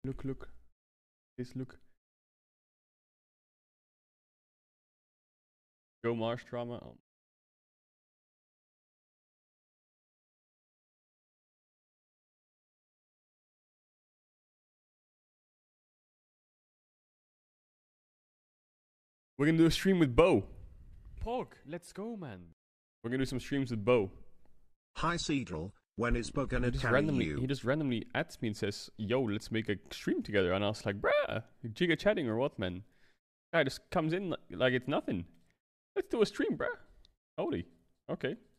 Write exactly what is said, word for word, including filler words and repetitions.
Look, look. Please look. Go Mars trauma. Oh. We're gonna do a stream with Bo. Pog, let's go, man. We're gonna do some streams with Bo. Hi Caedrel, when is Bo gonna He just carry randomly, you? he just randomly adds me and says, "Yo, let's make a stream together." And I was like, "Bruh, giga chatting or what, man?" Guy just comes in like, like it's nothing. Let's do a stream, bruh. Holy, okay.